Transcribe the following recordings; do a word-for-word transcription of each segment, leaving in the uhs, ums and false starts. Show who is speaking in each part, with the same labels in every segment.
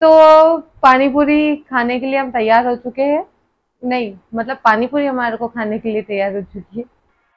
Speaker 1: तो पानी पूरी खाने के लिए हम तैयार हो चुके हैं। नहीं मतलब पानी पूरी हमारे को खाने के लिए तैयार हो चुकी है।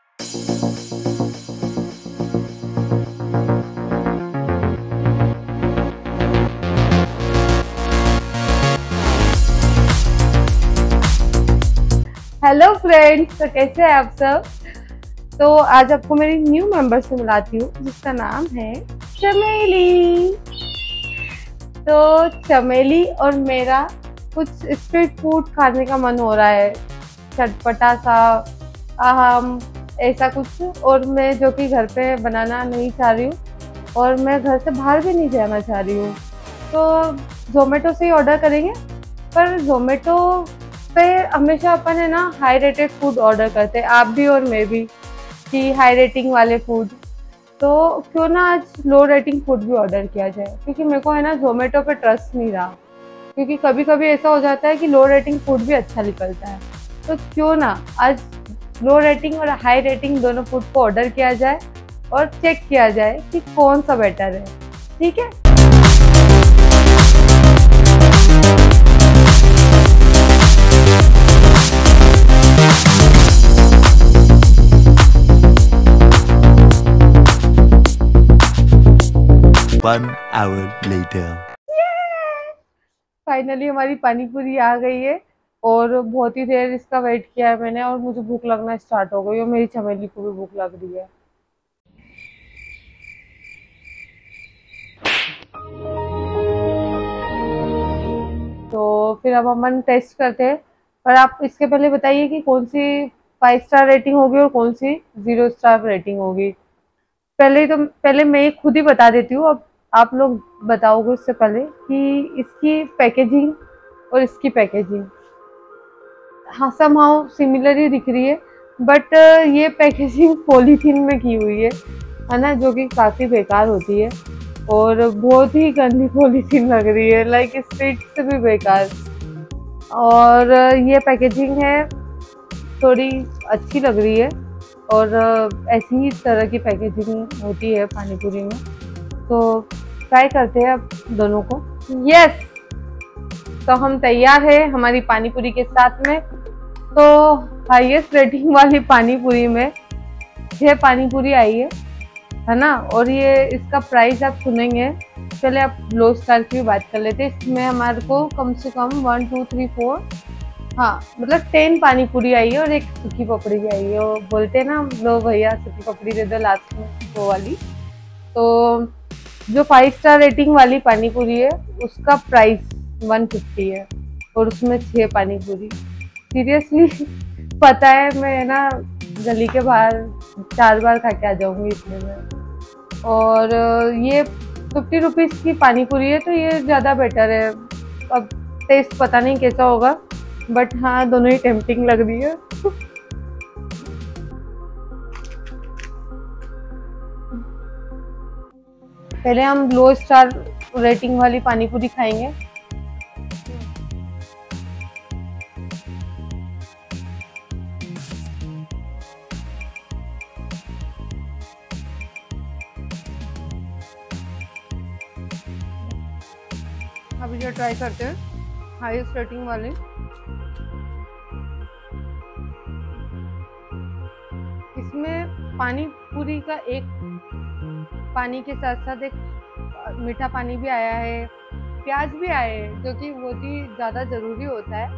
Speaker 1: हेलो फ्रेंड्स, तो कैसे हैं आप सब। तो आज आपको मेरी न्यू मेंबर से मिलाती हूँ जिसका नाम है चमेली। तो चमेली और मेरा कुछ स्ट्रीट फूड खाने का मन हो रहा है, चटपटा सा, अहम ऐसा कुछ। और मैं जो कि घर पे बनाना नहीं चाह रही हूँ और मैं घर से बाहर भी नहीं जाना चाह रही हूँ, तो जोमेटो से ही ऑर्डर करेंगे। पर जोमेटो पे हमेशा अपन है ना हाई रेटेड फूड ऑर्डर करते हैं, आप भी और मैं भी, कि हाई रेटिंग वाले फूड। तो क्यों ना आज लो रेटिंग फूड भी ऑर्डर किया जाए, क्योंकि मेरे को है ना जोमेटो पे ट्रस्ट नहीं रहा। क्योंकि कभी कभी ऐसा हो जाता है कि लो रेटिंग फूड भी अच्छा निकलता है, तो क्यों ना आज लो रेटिंग और हाई रेटिंग दोनों फूड को ऑर्डर किया जाए और चेक किया जाए कि कौन सा बेटर है। ठीक है।
Speaker 2: One hour later.
Speaker 1: फाइनली हमारी पानी पूरी आ गई है और बहुत ही देर इसका वेट किया है मैंने, और मुझे भूख लगना स्टार्ट हो गई और मेरी चमेली को भी भूख लग रही है। तो फिर अब हम टेस्ट करते हैं। पर आप इसके पहले बताइए कि कौन सी फाइव स्टार रेटिंग होगी और कौन सी जीरो स्टार रेटिंग होगी। पहले तो पहले मैं ही खुद ही बता देती हूँ, अब आप लोग बताओगे उससे पहले कि इसकी पैकेजिंग और इसकी पैकेजिंग हाँ समहाउ सिमिलर ही दिख रही है, बट ये पैकेजिंग पॉलीथीन में की हुई है है ना, जो कि काफ़ी बेकार होती है और बहुत ही गंदी पॉलीथीन लग रही है, लाइक स्ट्रीट से भी बेकार। और ये पैकेजिंग है थोड़ी अच्छी लग रही है, और ऐसी ही तरह की पैकेजिंग होती है पानी पूरी में। तो ट्राई करते हैं अब दोनों को। यस, तो हम तैयार है हमारी पानी पूरी के साथ में। तो हाईएस्ट रेटिंग वाली पानी पूरी में छह पानी पूरी आई है है ना। और ये इसका प्राइस आप सुनेंगे। पहले आप लो स्टार की भी बात कर लेते हैं। इसमें हमारे को कम से कम वन टू थ्री फोर हाँ मतलब टेन पानी पूरी आई है और एक सूखी पपड़ी भी आई है। वो बोलते हैं ना लो भैया सूखी पपड़ी दे दो लास्ट में, वो वाली। तो जो फाइव स्टार रेटिंग वाली पानी पूरी है उसका प्राइस वन फिफ्टी है और उसमें छह पानी पूरी। सीरियसली पता है मैं ना गली के बाहर चार बार खा के आ जाऊंगी इतने में। और ये फिफ्टी रुपीज़ की पानी पूरी है तो ये ज़्यादा बेटर है। अब टेस्ट पता नहीं कैसा होगा, बट हाँ दोनों ही टेम्पटिंग लग रही है। पहले हम लो स्टार रेटिंग वाली पानी पूरी खाएंगे। अभी जो ट्राई करते हैं हाईएस्ट रेटिंग वाले। इसमें पानी पूरी का एक पानी के साथ साथ एक मीठा पानी भी आया है, प्याज भी आए हैं, जो कि बहुत ही ज़्यादा ज़रूरी होता है।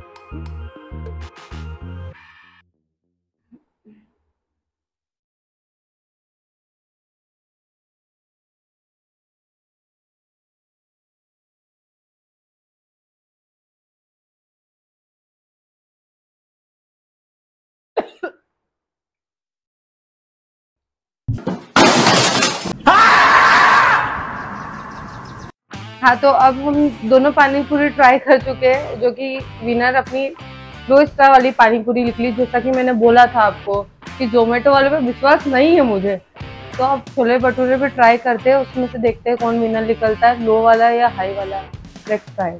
Speaker 1: हाँ, तो अब हम दोनों पानी पूरी ट्राई कर चुके हैं, जो कि विनर अपनी लो स्टार वाली पानी पूरी निकली। जैसा कि मैंने बोला था आपको कि जोमेटो वाले पे विश्वास नहीं है मुझे। तो अब छोले भटूरे पे ट्राई करते हैं, उसमें से देखते हैं कौन विनर निकलता है, लो वाला या हाई वाला। Let's try.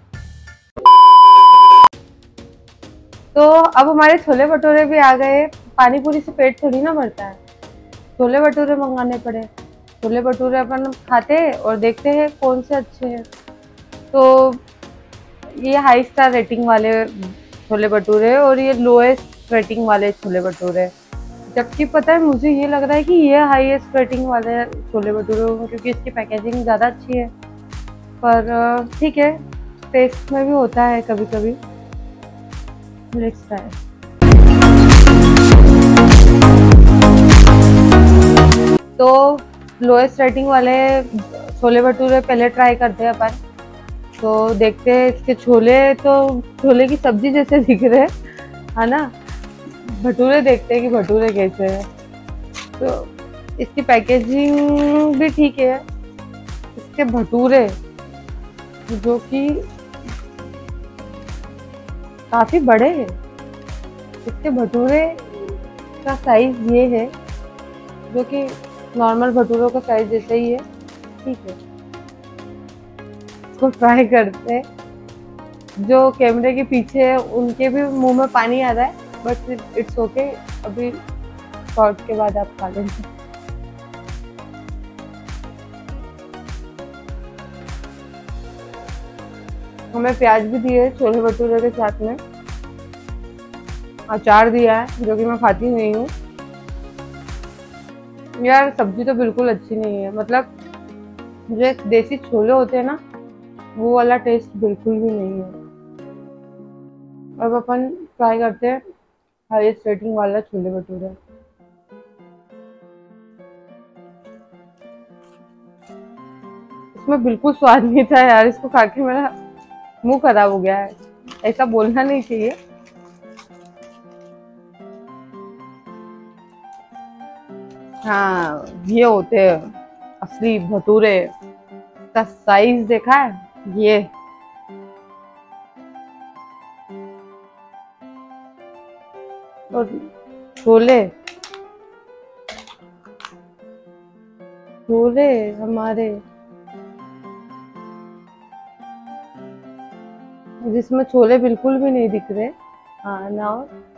Speaker 1: तो अब हमारे छोले भटूरे भी आ गए। पानी पूरी से पेट थोड़ी ना भरता है, छोले भटूरे मंगाने पड़े। छोले भटूरे अपन खाते हैं और देखते हैं कौन से अच्छे हैं। तो ये हाई स्टार रेटिंग वाले छोले भटूरे और ये लोएस्ट रेटिंग वाले छोले भटूरे, जबकि पता है मुझे ये लग रहा है कि ये हाईएस्ट रेटिंग वाले छोले भटूरे होंगे क्योंकि इसकी पैकेजिंग ज़्यादा अच्छी है। पर ठीक है, टेस्ट में भी होता है कभी कभी। Let's try. तो लोएस्ट रेटिंग वाले छोले भटूरे पहले ट्राई करते हैं अपन। तो देखते हैं इसके छोले, तो छोले की सब्जी जैसे दिख रहे हैं, है ना। भटूरे देखते हैं कि भटूरे कैसे हैं। तो इसकी पैकेजिंग भी ठीक है। इसके भटूरे जो कि काफी बड़े हैं, इसके भटूरे का साइज ये है जो कि नॉर्मल भटूरों का साइज जैसे ही है। ठीक है, इसको ट्राई करते हैं। जो कैमरे के पीछे है उनके भी मुंह में पानी आ रहा है, बट इट्स ओके, अभी शॉर्ट के बाद आप खा लेंगे। हमें प्याज भी दिए छोले भटूरे के साथ में, अचार दिया है जो कि मैं खाती नहीं हूँ। यार सब्जी तो बिल्कुल अच्छी नहीं है, मतलब जो देसी छोले होते हैं ना, वो वाला टेस्ट बिल्कुल भी नहीं है। अब अपन ट्राई करते हैं हाईएस्ट रेटिंग वाला छोले भटूरे। इसमें बिल्कुल स्वाद नहीं था यार, इसको खा के मेरा मुंह खराब हो गया है। ऐसा बोलना नहीं चाहिए। हाँ, ये होते हैं असली भटूरे। का साइज देखा है ये, और छोले छोले हमारे जिसमें छोले बिल्कुल भी नहीं दिख रहे। हाँ ना,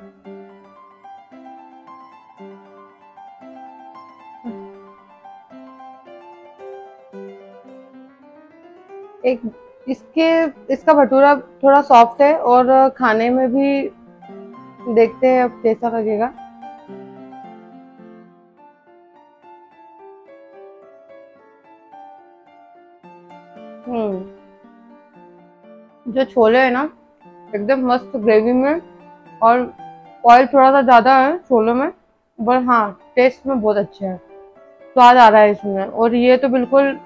Speaker 1: एक इसके इसका भटूरा थोड़ा सॉफ्ट है और खाने में भी देखते हैं अब कैसा लगेगा। हम्म जो छोले है ना, एकदम मस्त ग्रेवी में, और ऑयल थोड़ा सा ज्यादा है छोले में, पर हाँ टेस्ट में बहुत अच्छा है, स्वाद आ रहा है इसमें। और ये तो बिल्कुल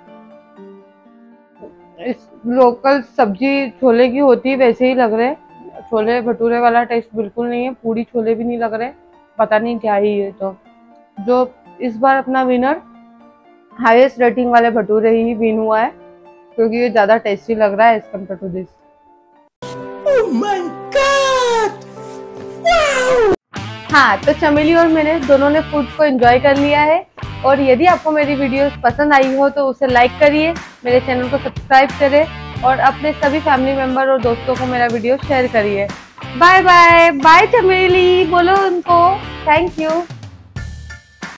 Speaker 1: इस लोकल सब्जी छोले की होती है वैसे ही लग रहे। छोले भटूरे वाला टेस्ट बिल्कुल नहीं है, पूरी छोले भी नहीं लग रहे, पता नहीं क्या ही है। तो जो इस बार अपना विनर हाईएस्ट रेटिंग वाले भटूरे ही विन हुआ है, क्योंकि ये ज्यादा टेस्टी लग रहा है as compare to this.
Speaker 2: Oh my God! Wow!
Speaker 1: हाँ, तो चमेली और मैंने दोनों ने फूड को एंजॉय कर लिया है। और यदि आपको मेरी वीडियोस पसंद आई हो तो उसे लाइक करिए, मेरे चैनल को सब्सक्राइब करें और अपने सभी फैमिली मेंबर और दोस्तों को मेरा वीडियो शेयर करिए। बाय बाय बाय चमेली बोलो उनको, थैंक यू।